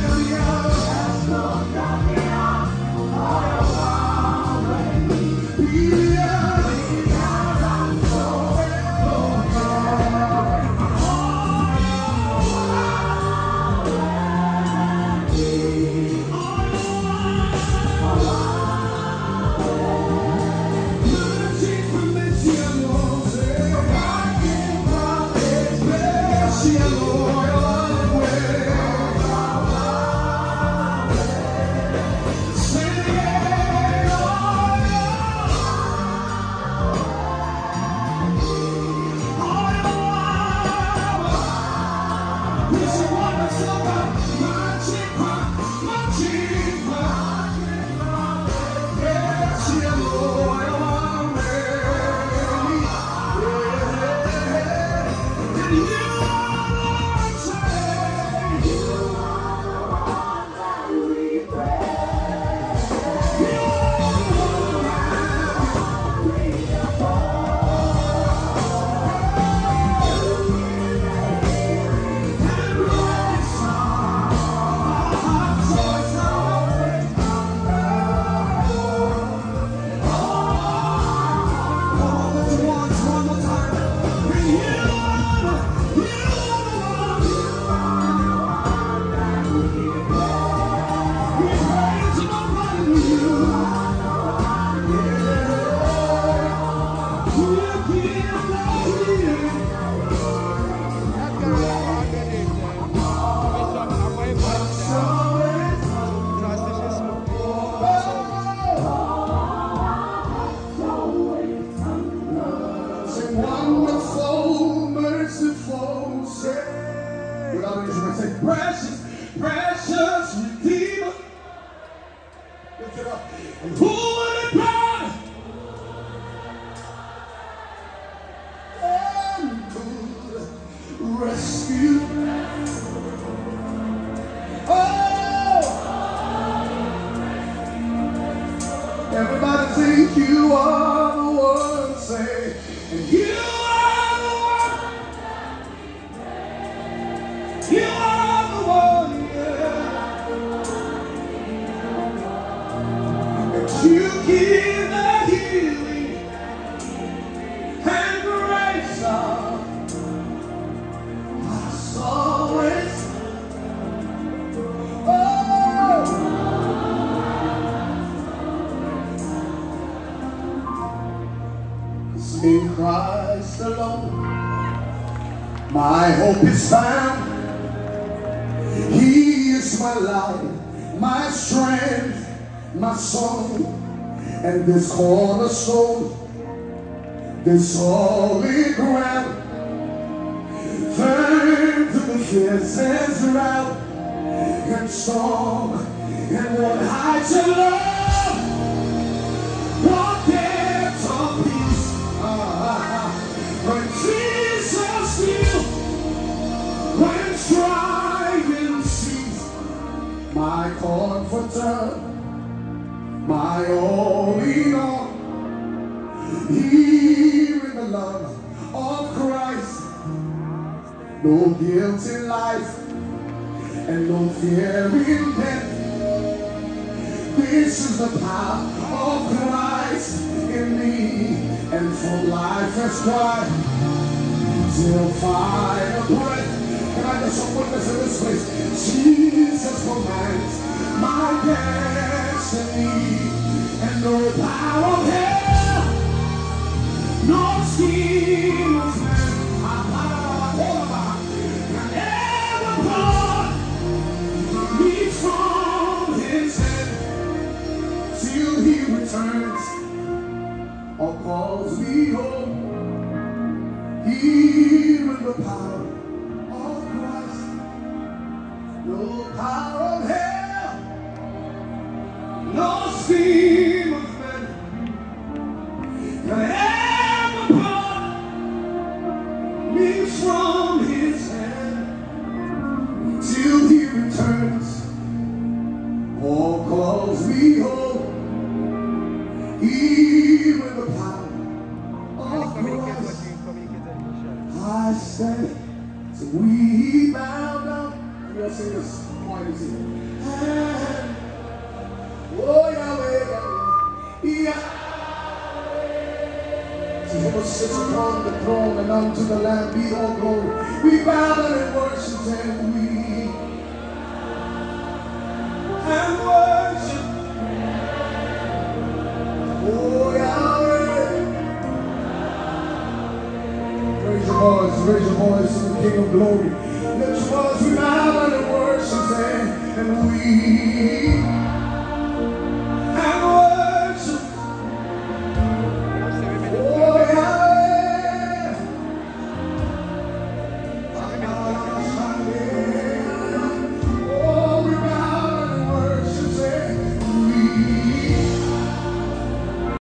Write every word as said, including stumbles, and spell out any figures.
In Christ alone, my hope is found. He is my life, my strength, my song, and this cornerstone, this solid ground, firm to the fiercest rout and storm, and what heights of love, what depths of peace. When Jesus still, when striving cease, my comforter, my all in all, here in the love of Christ, no guilt in life and no fear in death. This is the power of Christ in me, and from life has cried till final breath. Can I get some witness in this place? Jesus commands my destiny, and no power of hell, no scheme of man, can ever part me from his hand till he returns or calls me home. Here in the power of Christ, no power of hell, no scheme of man can ever part me from his hand till he returns or calls me home. Here in the power of Christ, I say, so we bow down. We'll sing this quietly. Oh, Yahweh, Yahweh, Yahweh. Who sits upon the throne, and unto the Lamb be all glory. We bow down and worship, and we and worship. Oh, Yahweh. Raise your voice, raise your voice to the King of glory. Lift your voice, we bow down and worship, and we